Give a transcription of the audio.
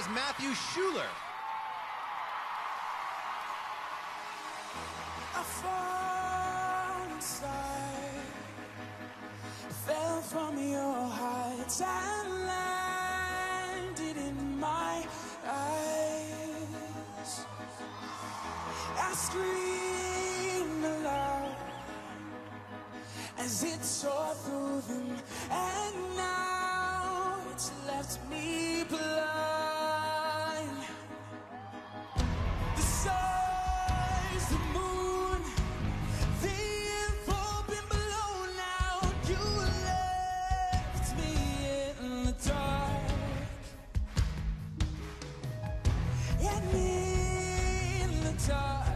Matthew Schuler. I fallen inside, fell from your heights and landed in my eyes. I screamed aloud as it tore through them, and now it's left me blind. The stars, the moon, they have all been blown out. You left me in the dark, and in the dark